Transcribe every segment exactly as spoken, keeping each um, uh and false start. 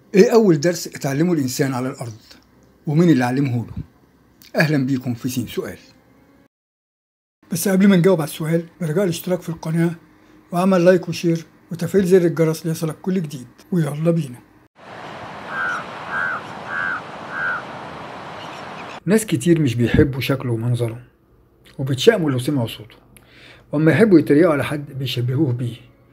ايه اول درس اتعلمه الانسان على الارض ومين اللي علمه له؟ اهلا بيكم في سين سؤال. بس قبل ما نجاوب على السؤال برجاء الاشتراك في القناة وعمل لايك وشير وتفعيل زر الجرس ليصلك كل جديد، ويلا بينا. ناس كتير مش بيحبوا شكله ومنظره وبيتشائموا لو سمعوا صوته، واما يحبوا يتريقوا على حد بيشبهوه بيه،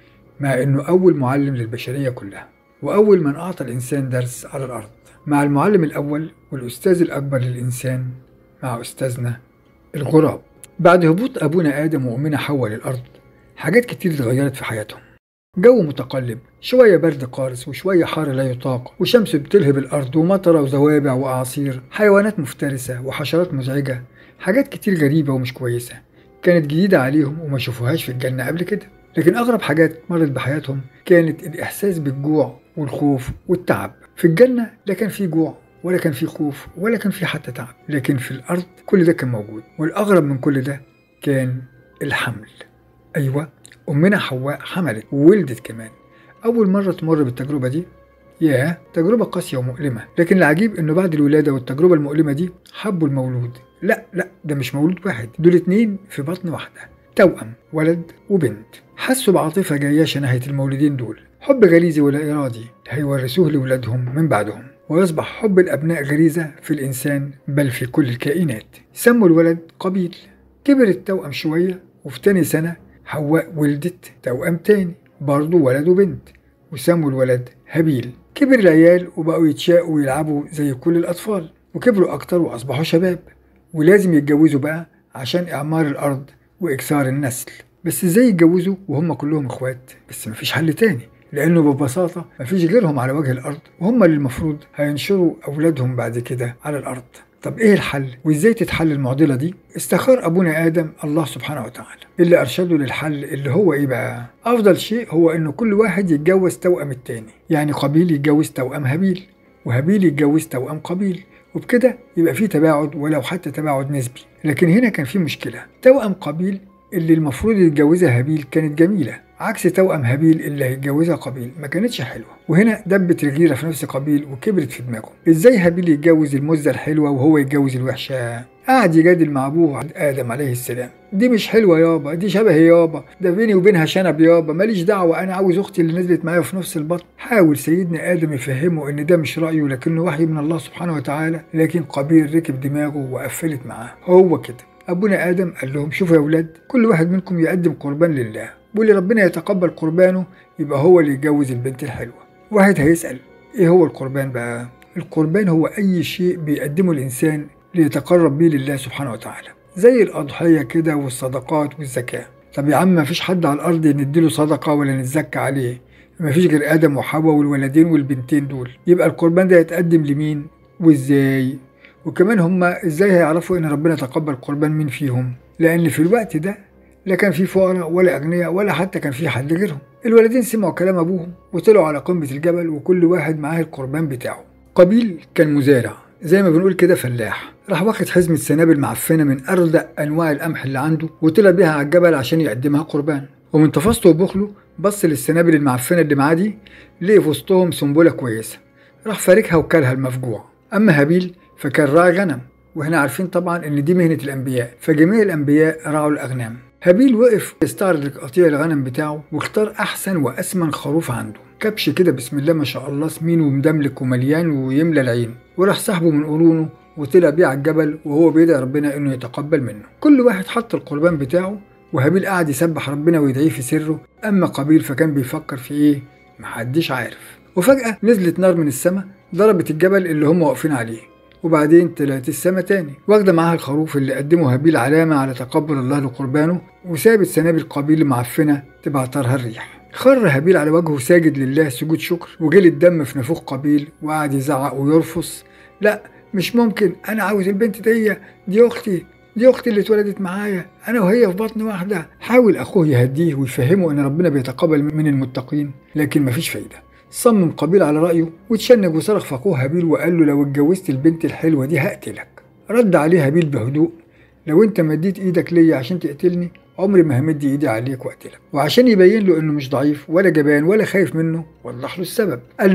مع انه اول معلم للبشرية كلها واول من اعطى الانسان درس على الارض. مع المعلم الاول والاستاذ الاكبر للانسان، مع استاذنا الغراب. بعد هبوط ابونا ادم وامنا حواء للارض حاجات كتير اتغيرت في حياتهم. جو متقلب، شوية برد قارس وشوية حار لا يطاق، وشمس بتلهب الأرض ومطرة وزوابع وأعاصير، حيوانات مفترسة وحشرات مزعجة، حاجات كتير غريبة ومش كويسة كانت جديدة عليهم وما شافوهاش في الجنة قبل كده. لكن أغرب حاجات مرت بحياتهم كانت الإحساس بالجوع والخوف والتعب. في الجنة لا كان في جوع ولا كان في خوف ولا كان في حتى تعب، لكن في الأرض كل ده كان موجود. والأغرب من كل ده كان الحمل. أيوة، أمنا حواء حملت وولدت كمان. أول مرة تمر بالتجربة دي، ياه تجربة قاسية ومؤلمة. لكن العجيب إنه بعد الولادة والتجربة المؤلمة دي حبوا المولود. لا لا، ده مش مولود واحد، دول اتنين في بطن واحدة، توأم، ولد وبنت. حسوا بعاطفة جياشة ناحية المولودين دول، حب غريزي ولا إرادي هيورثوه لولادهم من بعدهم، ويصبح حب الأبناء غريزة في الإنسان بل في كل الكائنات. سموا الولد قابيل. كبر التوأم شوية وفي تاني سنة حواء ولدت توأم تاني برضه ولد وبنت، وسموا الولد هابيل. كبر العيال وبقوا يتشاقوا ويلعبوا زي كل الأطفال، وكبروا أكتر وأصبحوا شباب ولازم يتجوزوا بقى عشان إعمار الأرض وإكثار النسل. بس إزاي يتجوزوا وهم كلهم إخوات؟ بس مفيش حل تاني، لأنه ببساطة مفيش غيرهم على وجه الأرض، وهم اللي المفروض هينشروا أولادهم بعد كده على الأرض. طب إيه الحل؟ وإزاي تتحل المعضلة دي؟ استخار أبونا آدم الله سبحانه وتعالى اللي أرشده للحل، اللي هو إيه بقى؟ أفضل شيء هو إنه كل واحد يتجوز توأم التاني، يعني قابيل يتجوز توأم هابيل، وهابيل يتجوز توأم قابيل، وبكده يبقى في تباعد ولو حتى تباعد نسبي. لكن هنا كان في مشكلة. توأم قابيل اللي المفروض يتجوزها هابيل كانت جميلة، عكس توأم هابيل اللي هيتجوزها قابيل ما كانتش حلوة. وهنا دبت الغيرة في نفس قابيل وكبرت في دماغه. ازاي هابيل يتجوز المزة الحلوة وهو يتجوز الوحشة؟ قعد يجادل مع ابوه آدم عليه السلام. دي مش حلوة يابا، دي شبهي يابا، ده بيني وبينها شنب يابا، ماليش دعوة، انا عاوز اختي اللي نزلت معايا في نفس البطن. حاول سيدنا آدم يفهمه ان ده مش رأيه لكنه وحي من الله سبحانه وتعالى، لكن قابيل ركب دماغه وقفلت معاه. هو كده أبونا آدم قال لهم شوفوا يا أولاد، كل واحد منكم يقدم قربان لله، واللي ربنا يتقبل قربانه يبقى هو اللي يتجوز البنت الحلوة. واحد هيسأل إيه هو القربان بقى؟ القربان هو أي شيء بيقدمه الإنسان ليتقرب بيه لله سبحانه وتعالى، زي الأضحية كده والصدقات والزكاة. طب يا عم مفيش حد على الأرض نديله صدقة ولا نتزكى عليه، مفيش غير آدم وحواء والولدين والبنتين دول، يبقى القربان ده يتقدم لمين وإزاي؟ وكمان هما ازاي هيعرفوا ان ربنا تقبل قربان مين فيهم؟ لان في الوقت ده لا كان في فقراء ولا اغنياء ولا حتى كان في حد غيرهم. الولدين سمعوا كلام ابوهم وطلعوا على قمة الجبل وكل واحد معاه القربان بتاعه. قابيل كان مزارع زي ما بنقول كده فلاح، راح واخد حزمة سنابل معفنة من أردأ أنواع القمح اللي عنده وطلع بيها على الجبل عشان يقدمها قربان. ومن تفاسته وبخله بص للسنابل المعفنة اللي معاه دي، لقي في وسطهم سنبلة كويسة، راح فاركها وكلها المفجوع. أما هابيل فكان راعي غنم، وهنا عارفين طبعا ان دي مهنة الانبياء، فجميع الانبياء راعوا الاغنام. هابيل وقف يستعرض قطيع الغنم بتاعه واختار احسن واسمن خروف عنده، كبش كده بسم الله ما شاء الله سمين ومدملك ومليان ويملى العين، وراح سحبه من قرونه وطلع بيه على الجبل وهو بيدعي ربنا انه يتقبل منه. كل واحد حط القربان بتاعه وهابيل قعد يسبح ربنا ويدعيه في سره. اما قابيل فكان بيفكر في ايه محدش عارف. وفجأة نزلت نار من السماء ضربت الجبل اللي هم واقفين عليه، وبعدين طلعت السما تاني واخده معاها الخروف اللي قدمه هابيل علامة على تقبل الله لقربانه، وسابت سنابل قابيل المعفنة تبعترها الريح. خر هابيل على وجهه ساجد لله سجود شكر، وجل الدم في نافوخ قابيل وقعد يزعق ويرفص. لا مش ممكن، انا عاوز البنت دي، دي اختي، دي اختي اللي اتولدت معايا، انا وهي في بطن واحده. حاول اخوه يهديه ويفهمه ان ربنا بيتقبل من المتقين، لكن مفيش فايده. صمم قابيل على رأيه وتشنج وصرخ في أخوه هابيل وقال له لو اتجوزت البنت الحلوة دي هقتلك. رد عليه هابيل بهدوء لو انت مديت ايدك ليا عشان تقتلني عمري ما همد ايدي عليك واقتلك. وعشان يبين له انه مش ضعيف ولا جبان ولا خايف منه وضح له السبب، قال له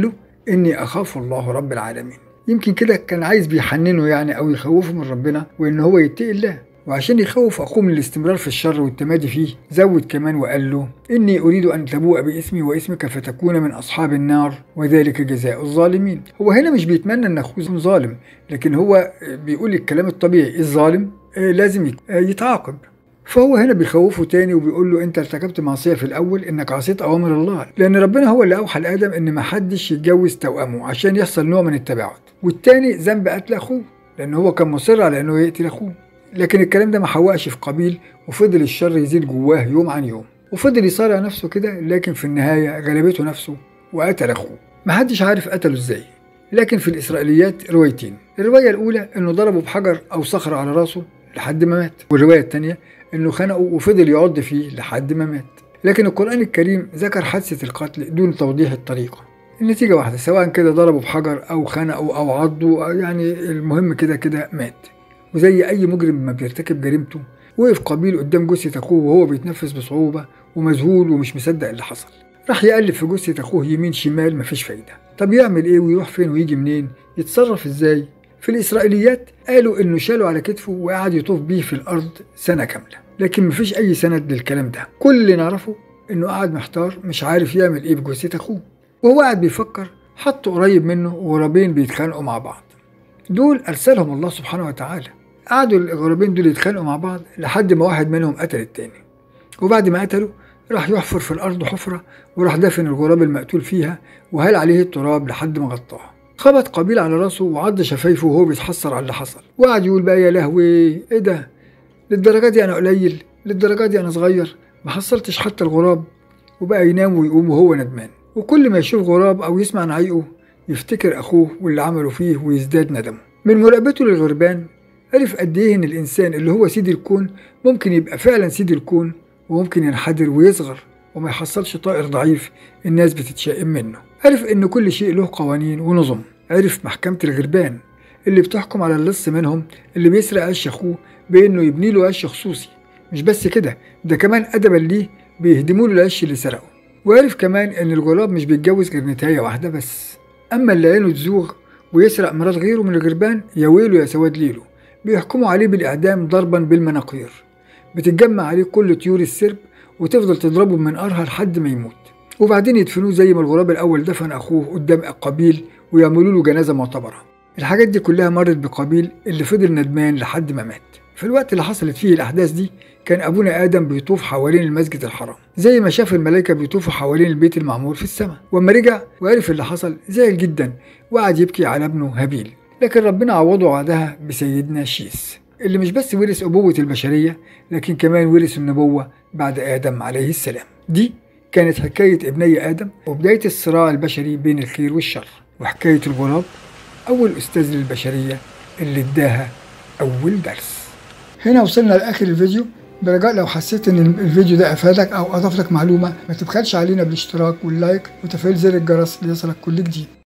إني أخاف الله رب العالمين. يمكن كده كان عايز بيحننه يعني أو يخوفه من ربنا وإن هو يتقي الله، وعشان يخوف أخوه من الاستمرار في الشر والتمادي فيه زود كمان وقال له: إني أريد أن تبوء باسمي واسمك فتكون من أصحاب النار وذلك جزاء الظالمين. هو هنا مش بيتمنى أن أخوه يكون ظالم، لكن هو بيقول الكلام الطبيعي، الظالم لازم يتعاقب. فهو هنا بيخوفه تاني وبيقول له: انت ارتكبت معصيه في الاول انك عصيت اوامر الله، لان ربنا هو اللي اوحى لادم ان ما حدش يتجوز توامه عشان يحصل نوع من التباعد. والتاني ذنب قتل اخوه لان هو كان مصر على انه يقتل اخوه، لكن الكلام ده ما حوقش في قابيل وفضل الشر يزيد جواه يوم عن يوم، وفضل يصارع نفسه كده، لكن في النهايه غلبته نفسه وقتل اخوه. ما حدش عارف قتله ازاي، لكن في الاسرائيليات روايتين. الروايه الاولى انه ضربه بحجر او صخره على راسه لحد ما مات، والروايه الثانيه انه خنقه وفضل يعض فيه لحد ما مات. لكن القرآن الكريم ذكر حادثة القتل دون توضيح الطريقة. النتيجة واحدة، سواء كده ضربه بحجر أو خنقه أو عضه، يعني المهم كده كده مات. وزي أي مجرم ما بيرتكب جريمته، وقف قابيل قدام جثة أخوه وهو بيتنفس بصعوبة ومذهول ومش مصدق اللي حصل. راح يقلب في جثة أخوه يمين شمال، مفيش فايدة. طب يعمل إيه ويروح فين ويجي منين؟ يتصرف إزاي؟ في الإسرائيليات قالوا إنه شاله على كتفه وقعد يطوف بيه في الأرض سنة كاملة، لكن مفيش أي سند للكلام ده. كل اللي نعرفه إنه قاعد محتار مش عارف يعمل إيه بجثة أخوه، وهو قاعد بيفكر حطه قريب منه وغرابين بيتخانقوا مع بعض. دول أرسلهم الله سبحانه وتعالى. قعدوا الغرابين دول يتخانقوا مع بعض لحد ما واحد منهم قتل التاني، وبعد ما قتله راح يحفر في الأرض حفرة وراح دفن الغراب المقتول فيها وهال عليه التراب لحد ما غطاه. خبط قابيل على راسه وعض شفايفه وهو بيتحسر على اللي حصل، وقعد يقول بقى: يا لهوي، ايه ده؟ للدرجه دي انا قليل؟ للدرجه دي انا صغير؟ ما حصلتش حتى الغراب. وبقى ينام ويقوم وهو ندمان، وكل ما يشوف غراب او يسمع نعيقه يفتكر اخوه واللي عمله فيه ويزداد ندمه. من مراقبته للغربان عرف قد ايه ان الانسان اللي هو سيد الكون ممكن يبقى فعلا سيد الكون، وممكن ينحدر ويصغر وما يحصلش طائر ضعيف الناس بتتشائم منه. عرف ان كل شيء له قوانين ونظم. عرف محكمة الغربان اللي بتحكم على اللص منهم اللي بيسرق عش اخوه بانه يبني له عش خصوصي. مش بس كده، ده كمان ادبا ليه بيهدموا له العش اللي سرقه. وعرف كمان ان الغراب مش بيتجوز غير نتايه واحده بس. اما اللي عينه تزوغ ويسرق مرات غيره من الغربان، يا ويله يا سواد ليله، بيحكموا عليه بالاعدام ضربا بالمناقير. بتتجمع عليه كل طيور السرب وتفضل تضربه بمنقارها لحد ما يموت، وبعدين يدفنوه زي ما الغراب الاول دفن اخوه قدام قابيل ويعملوا له جنازه معتبره. الحاجات دي كلها مرت بقابيل اللي فضل ندمان لحد ما مات. في الوقت اللي حصلت فيه الاحداث دي كان ابونا ادم بيطوف حوالين المسجد الحرام، زي ما شاف الملائكه بيطوفوا حوالين البيت المعمور في السماء. واما رجع وعرف اللي حصل زعل جدا وقعد يبكي على ابنه هابيل. لكن ربنا عوضه بعدها بسيدنا شيس، اللي مش بس ورث ابوه البشريه لكن كمان ورث النبوه بعد ادم عليه السلام. دي كانت حكايه ابني ادم وبدايه الصراع البشري بين الخير والشر، وحكايه الغراب اول استاذ للبشريه اللي اداها اول درس. هنا وصلنا لاخر الفيديو. برجاء لو حسيت ان الفيديو ده افادك او اضاف لك معلومه، ما تبخلش علينا بالاشتراك واللايك وتفعيل زر الجرس ليصلك كل جديد.